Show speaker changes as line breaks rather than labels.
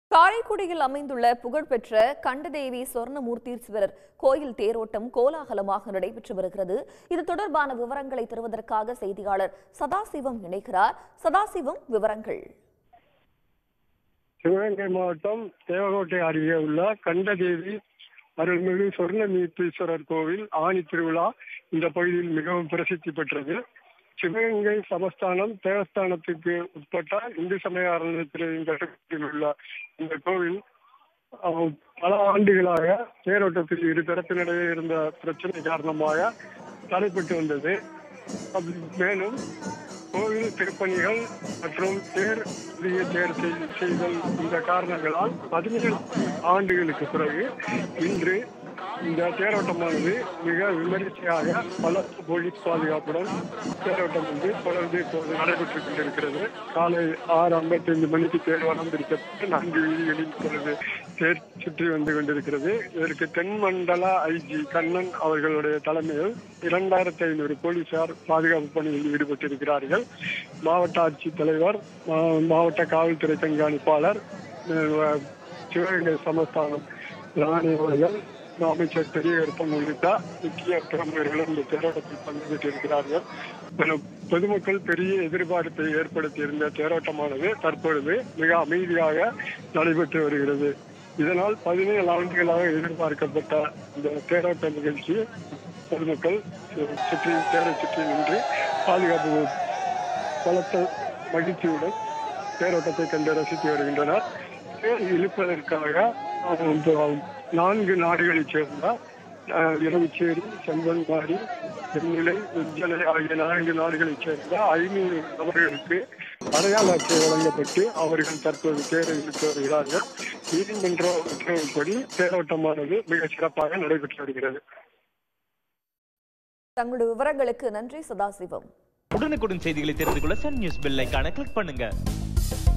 காரைக்குடியில் அமைந்துள்ள புகழ்பெற்ற கண்டதேவி சொர்ணமூர்த்தீஸ்வரர் கோயில் தேரோட்டம் கோலாகலமாக நடைபெற்று வருகிறது. இது தொடர்பான விவரங்களை தருவதற்காக செய்தியாளர் சதாசிவம் இணைகிறார். சதாசிவம், விவரங்கள்.
சிவகங்கை மாவட்டம் தேவகோட்டை அருகே உள்ள கண்டதேவி அருள்மிகு சொர்ணமூர்த்தீஸ்வரர் கோவில் ஆணி திருவிழா இந்த பகுதியில் மிகவும் பிரசித்தி பெற்றது. சிவகங்கை சமஸ்தானம் தேவஸ்தானத்துக்கு உட்பட்ட இந்து சமய அறநிலையத்துறையின் கட்டுப்பாட்டில் உள்ள இந்த கோவில் பல ஆண்டுகளாக தேரோட்டத்தில் இரு தரப்பினிடையே இருந்த பிரச்சனை காரணமாக தடைப்பட்டு வந்தது. மேலும் கோவில் திருப்பணிகள் மற்றும் தேர் செய்தல் இந்த காரணங்களால் 17 ஆண்டுகளுக்கு பிறகு இன்று இந்த தேரோட்டமானது மிக விமரிசையாக பலத்த போலீஸ் பாதுகாப்புடன் தேரோட்டம் தொடர்ந்து இப்போது நடைபெற்றுக் கொண்டிருக்கிறது. காலை 6:55 மணிக்கு தேர் வரம் பிடிக்கப்பட்டு 4 வீதிகளில் இப்பொழுது தேர் சுற்றி வந்து கொண்டிருக்கிறது. இதற்கு தென்மண்டல ஐஜி கண்ணன் அவர்களுடைய தலைமையில் 2500 போலீசார் பாதுகாப்பு பணியில் ஈடுபட்டிருக்கிறார்கள். மாவட்ட ஆட்சித்தலைவர், மாவட்ட காவல்துறை கண்காணிப்பாளர், சிவகங்கை சமஸ்தானம் ராணி அவர்கள், அமைச்சர் பெரியகருப்பன் உள்ளிட்ட முக்கிய பிரமுகர்களும் இந்த தேரோட்டத்தில் பங்கு பெற்றிருக்கிறார்கள். பொதுமக்கள் பெரிய எதிர்பார்ப்பை ஏற்படுத்தியிருந்த தேரோட்டமானது தற்பொழுது மிக அமைதியாக நடைபெற்று வருகிறது. இதனால் 17 ஆண்டுகளாக எதிர்பார்க்கப்பட்ட இந்த தேரோட்ட நிகழ்ச்சி பொதுமக்கள் தேரை சுற்றி நின்று பாதுகாப்பு பலத்த மகிழ்ச்சியுடன் தேரோட்டத்தை கண்டு ரசித்து வருகின்றனர். தேர் இழுப்பதற்காக 4 நாடுகளைச் சேர்ந்த இரவுச்சேரி, செம்பன்மாரி, தென்னிலை, உஜ்ஜலை ஆகிய 4 நாடுகளைச் சேர்ந்த 500 நபர்களுக்கு அடையாள அட்டை வழங்கப்பட்டு அவர்கள் தற்போது தேரை இழுத்து வருகிறார்கள். நீதிமன்ற உத்தரவுப்படி தேரோட்டமானது மிக சிறப்பாக நடைபெற்று வருகிறது.
தங்களுடைய விவரங்களுக்கு நன்றி சதாசிவம்.
உடனுக்குடன் செய்திகளை தெரிந்து கொள்ள சன் நியூஸ் பெல் ஐகானை கிளிக் பண்ணுங்க.